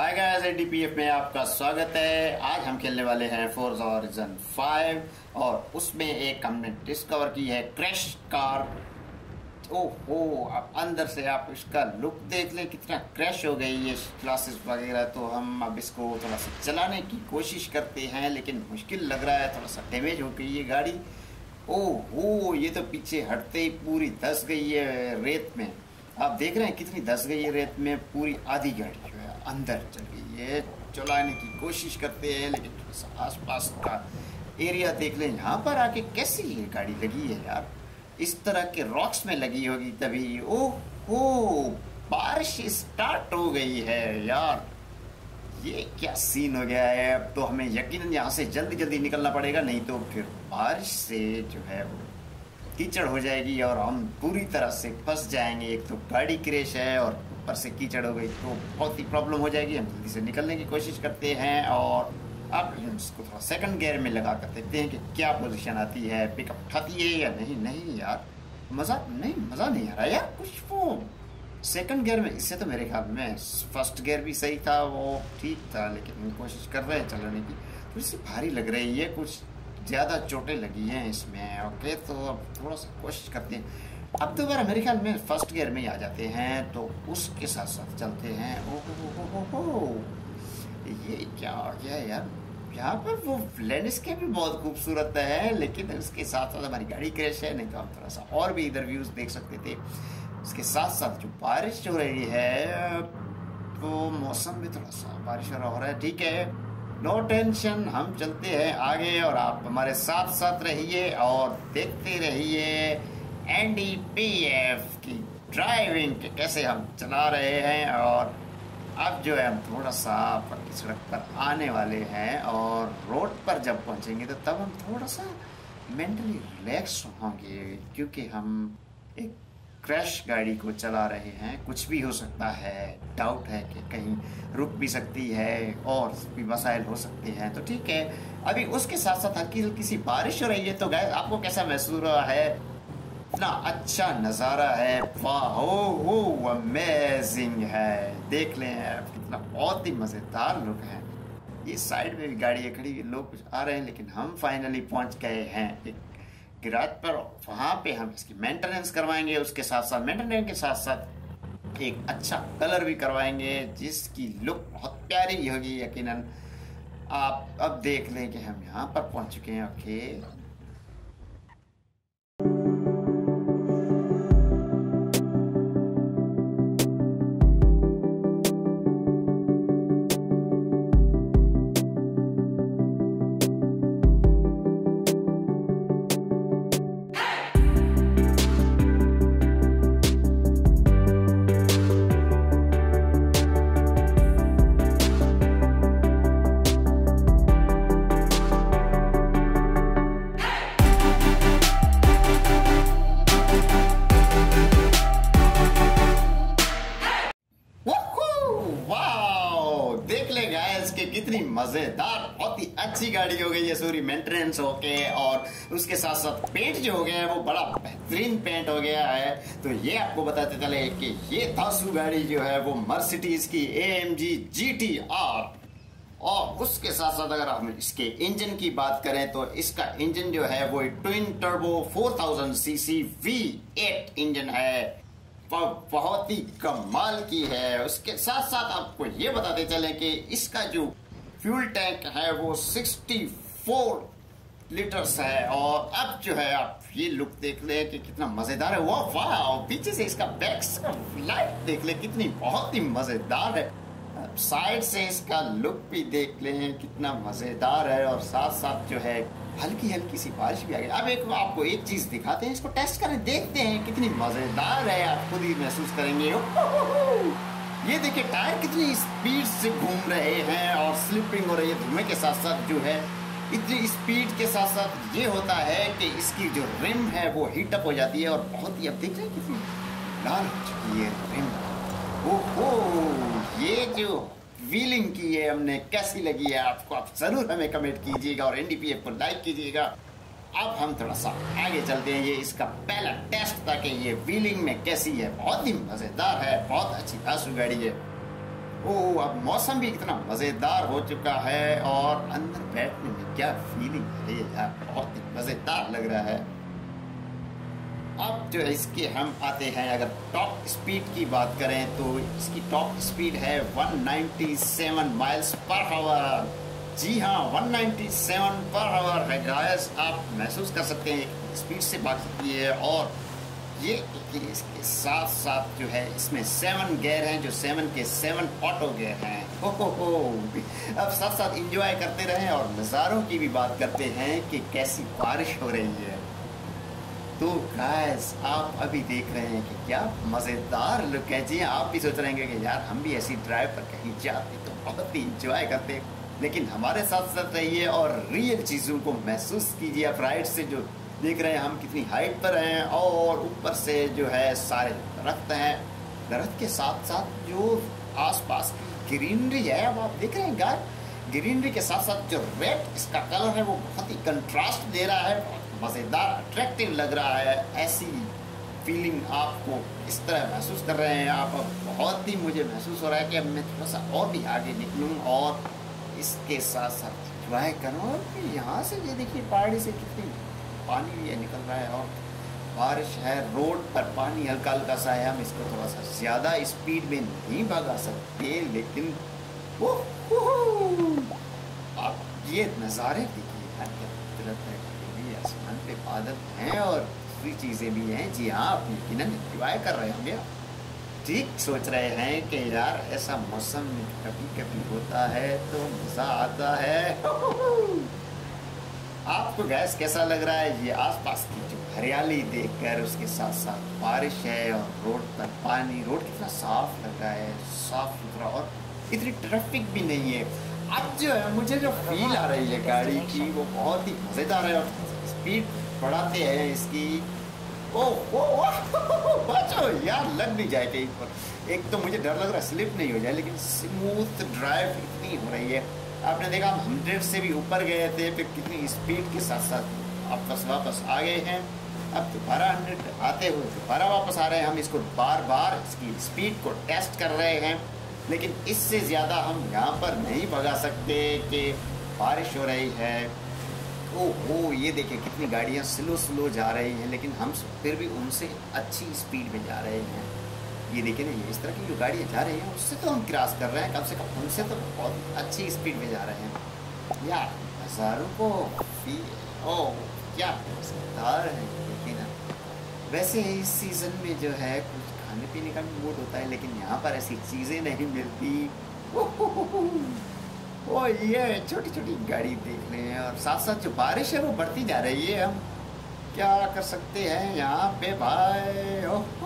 Hi guys, एडीपीएफ में आपका स्वागत है। आज हम खेलने वाले हैं फोर्जा हॉराइजन 5 और उसमें एक हमने डिस्कवर की है क्रैश कार। ओहो, अब अंदर से आप इसका लुक देख लें, कितना क्रैश हो गई है क्लासेस वगैरह। तो हम अब इसको थोड़ा सा चलाने की कोशिश करते हैं, लेकिन मुश्किल लग रहा है, थोड़ा सा डैमेज हो गई है गाड़ी। ओहो, ये तो पीछे हटते ही पूरी धस गई है रेत में। आप देख रहे हैं कितनी धस गई है रेत में, पूरी आधी गाड़ी जो है अंदर चल गई है। चलाने की कोशिश करते हैं, लेकिन थोड़ा सा आसपास का एरिया देख लें। यहाँ पर आके कैसी ये गाड़ी लगी है यार, इस तरह के रॉक्स में लगी होगी तभी। ओहो, बारिश स्टार्ट हो गई है यार, ये क्या सीन हो गया है। अब तो हमें यकीनन यहाँ से जल्दी जल्दी निकलना पड़ेगा, नहीं तो फिर बारिश से जो है कीचड़ हो जाएगी और हम पूरी तरह से फंस जाएंगे। एक तो गाड़ी क्रैश है और ऊपर से कीचड़ हो गई तो बहुत ही प्रॉब्लम हो जाएगी। हम जल्दी से निकलने की कोशिश करते हैं और अब हम इसको थोड़ा सेकंड गियर में लगा कर देखते हैं कि क्या पोजीशन आती है, पिकअप उठाती है या नहीं। नहीं यार, मज़ा नहीं आ रहा यार कुछ। वो सेकंड गियर में, इससे तो मेरे ख्याल में फर्स्ट गियर भी सही था, वो ठीक था, लेकिन हम कोशिश कर रहे हैं चलाने की। तो इससे भारी लग रही है, कुछ ज़्यादा चोटें लगी हैं इसमें। ओके, तो अब थोड़ा सा कोशिश करते हैं। अब दोबारा मेरे ख्याल में फर्स्ट गियर में ही आ जाते हैं, तो उसके साथ साथ चलते हैं। ओहो, ये क्या आ गया यार। यहाँ पर वो लैंडस्केप भी बहुत खूबसूरत है, लेकिन उसके साथ साथ हमारी गाड़ी क्रैश है। नहीं तो हम थोड़ा सा और भी इधर व्यूज देख सकते थे। उसके साथ साथ जो बारिश हो रही है, तो मौसम भी थोड़ा सा बारिश हो रहा है। ठीक है, नो टेंशन, हम चलते हैं आगे और आप हमारे साथ साथ रहिए और देखते रहिए एनडीपीएफ की ड्राइविंग के कैसे हम चला रहे हैं। और अब जो है हम थोड़ा सा पक्की सड़क पर आने वाले हैं और रोड पर जब पहुंचेंगे तो तब हम थोड़ा सा मेंटली रिलैक्स होंगे, क्योंकि हम एक क्रैश गाड़ी को चला रहे हैं। कुछ भी हो सकता है, डाउट है कि कहीं रुक भी सकती है और भी मसाइल हो सकते हैं। तो ठीक है, अभी उसके साथ साथ हल्की हल्की सी बारिश हो रही है। तो गाइस, आपको कैसा महसूस हो रहा है? इतना अच्छा नज़ारा है, वाह, अमेजिंग है। देख लें आप, कितना बहुत ही मज़ेदार लुक है। ये साइड में भी गाड़ियाँ खड़ी, लोग कुछ आ रहे हैं, लेकिन हम फाइनली पहुंच गए हैं एक गैराज पर। वहाँ पे हम इसकी मेंटेनेंस करवाएंगे, उसके साथ साथ मेंटेनेंस के साथ साथ एक अच्छा कलर भी करवाएंगे, जिसकी लुक बहुत प्यारी होगी यकीनन। आप अब देख लें कि हम यहाँ पर पहुँच चुके हैं। ओके, कितनी मजेदार, बहुत ही अच्छी गाड़ी हो गई है। सूरी मेंटेनेंस होके और उसके साथ साथ पेंट जो हो गया है वो बड़ा बेहतरीन पेंट हो गया है। तो ये आपको बताते चले कि ये धांसू गाड़ी जो है वो मर्सिडीज की AMG GT-R। और उसके साथ साथ अगर हम इसके इंजन की बात करें तो इसका इंजन जो है वो twin turbo 4000 CC V8 engine है, बहुत ही कमाल की है। उसके साथ साथ आपको ये बताते चले कि इसका जो फ्यूल टैंक है वो 64 लीटर्स है। और अब जो है आप ये लुक देख ले कि कितना मजेदार है। वाह, पीछे से इसका बैक लाइट देख ले, कितनी बहुत ही मजेदार है। साइड से इसका लुक भी देख ले, कितना मजेदार है। और साथ साथ जो है हल्की हल्की सी बारिश भी आ गई। अब आपको एक चीज दिखाते हैं, इसको टेस्ट करें, देखते हैं कितनी मजेदार है। आप खुद ही महसूस करेंगे। ये देखिए, टायर कितनी स्पीड से घूम रहे हैं और स्लिपिंग हो रही है धुएं के साथ साथ। जो है इतनी स्पीड के साथ साथ ये होता है कि इसकी जो रिम है वो हीट अप हो जाती है और बहुत ही, अब देख रहे हैं कितनी लाल हो चुकी है रिम। ओहो, ये जो व्हीलिंग की है हमने, कैसी लगी है आपको? आप जरूर हमें कमेंट कीजिएगा और एनडीपीएफ को लाइक कीजिएगा। अब हम थोड़ा सा आगे चलते हैं। ये इसका पहला टेस्ट था कि ये व्हीलिंग में कैसी है। बहुत ही मजेदार है, बहुत अच्छी धांसू गाड़ी है। ओह, अब मौसम भी कितना मजेदार हो चुका है और अंदर बैठने में क्या फीलिंग है यार, बहुत ही मजेदार लग रहा है। अब जो है इसके हम आते हैं, अगर टॉप स्पीड की बात करें तो इसकी टॉप स्पीड है 197 माइल्स पर आवर। जी हाँ, 197 पर आवर है गाइस। आप महसूस कर सकते हैं स्पीड से भाग सकती है। और ये इसके साथ साथ जो है इसमें 7 गियर हैं, जो 7 के 7 ऑटो गियर हैं। हो। अब साथ साथ इंजॉय करते रहें और नज़ारों की भी बात करते हैं कि कैसी बारिश हो रही है। तो गाइस आप अभी देख रहे हैं कि क्या मज़ेदार लुक है। जी आप भी सोच रहे हैं कि यार हम भी ऐसी ड्राइव पर कहीं जाते तो बहुत ही इंजॉय करते, लेकिन हमारे साथ साथ रहिए और रियल चीज़ों को महसूस कीजिए। आप राइट से जो देख रहे हैं हम कितनी हाइट पर हैं और ऊपर से जो है सारे दरख्त हैं। दरख्त के साथ साथ जो आसपास की ग्रीनरी है, अब आप देख रहे हैं गाय, ग्रीनरी के साथ साथ जो रेड इसका कलर है वो बहुत ही कंट्रास्ट दे रहा है, बहुत मज़ेदार अट्रैक्टिव लग रहा है। ऐसी फीलिंग आपको इस तरह महसूस कर रहे हैं आप। अब बहुत ही मुझे महसूस हो रहा है कि अब मैं थोड़ा सा और भी आगे निकलूँ और इसके साथ साथ ट्राई करूँ। और यहाँ से ये देखिए पहाड़ी से कितनी पानी भी निकल रहा है और बारिश है, रोड पर पानी हल्का हल्का सा है। हम इसको थोड़ा सा ज़्यादा स्पीड में नहीं भगा सकते, लेकिन आप ये नज़ारे देखिए, कुदरत है, आसमान पे बादल हैं और दूसरी चीज़ें भी हैं। जी हाँ, आप यकीनन एंजॉय कर रहे होंगे, ठीक सोच रहे हैं कि यार ऐसा मौसम कभी कभी होता है तो मज़ा आता है। आपको गैस कैसा लग रहा है ये आसपास की जो हरियाली देखकर, उसके साथ साथ बारिश है और रोड पर पानी, रोड कितना साफ लग रहा है, साफ सुथरा और इतनी ट्रैफिक भी नहीं है। अब जो है मुझे जो फील आ रही है गाड़ी की वो बहुत ही मज़ेदार है। और स्पीड बढ़ाते हैं इसकी, बचो यार, लग नहीं जाए कहीं पर। एक तो मुझे डर लग रहा है स्लिप नहीं हो जाए, लेकिन स्मूथ ड्राइव इतनी हो रही है। आपने देखा हम 100 से भी ऊपर गए थे, फिर कितनी स्पीड के साथ साथ वापस आ गए हैं। अब दोबारा 100 आते हुए दोबारा वापस आ रहे हैं। हम इसको बार बार इसकी स्पीड को टेस्ट कर रहे हैं, लेकिन इससे ज़्यादा हम यहाँ पर नहीं भगा सकते कि बारिश हो रही है। ओहो, ये देखिए कितनी गाड़ियाँ स्लो जा रही हैं, लेकिन हम फिर भी उनसे अच्छी स्पीड में जा रहे हैं। ये देखिए ना, ये इस तरह की जो गाड़ियाँ जा रही हैं उससे तो हम क्रॉस कर रहे हैं, कम से कम उनसे तो बहुत अच्छी स्पीड में जा रहे हैं यार। नज़ारों को क्या मज़ेदार है, देखिए ना। वैसे इस सीज़न में जो है कुछ खाने पीने का भी मूड होता है, लेकिन यहाँ पर ऐसी चीज़ें नहीं मिलती। ओ ये छोटी छोटी गाड़ी देख रहे हैं और साथ साथ जो बारिश है वो बढ़ती जा रही है। हम क्या कर सकते हैं यहाँ पे भाई।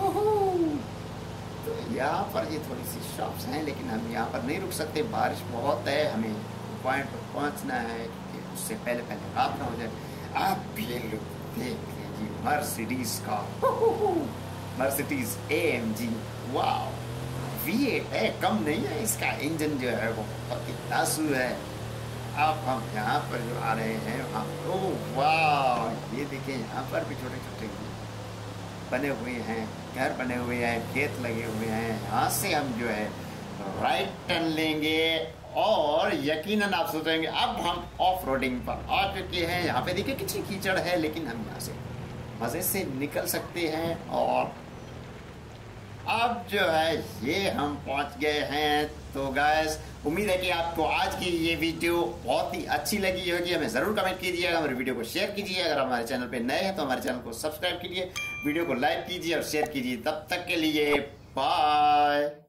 तो यहाँ पर ये थोड़ी सी शॉप्स हैं, लेकिन हम यहाँ पर नहीं रुक सकते, बारिश बहुत है, हमें पॉइंट पर पहुँचना है कि उससे पहले रात ना हो जाए। आप ये लोग देख लीजिए मर्सिडीज का, मर्सिडीज AMG, वाह, V8 है, कम नहीं है। इसका इंजन जो है वो बहुत ही तासु है। अब हम यहाँ पर जो आ रहे हैं वहाँ, ओह वाह, ये देखिए यहाँ पर भी छोटे छोटे बने हुए हैं, घर बने हुए हैं, खेत लगे हुए हैं। यहाँ से हम जो है राइट टर्न लेंगे और यकीनन आप सोचेंगे अब हम ऑफ रोडिंग पर आ चुके हैं। यहाँ पे देखिए कितनी कीचड़ है, लेकिन हम यहाँ से मज़े से निकल सकते हैं। और अब जो है ये हम पहुंच गए हैं। तो गाइस उम्मीद है कि आपको आज की ये वीडियो बहुत ही अच्छी लगी होगी। हमें ज़रूर कमेंट कीजिएगा, हमारे वीडियो को शेयर कीजिए। अगर हमारे चैनल पे नए हैं तो हमारे चैनल को सब्सक्राइब कीजिए, वीडियो को लाइक कीजिए और शेयर कीजिए। तब तक के लिए बाय।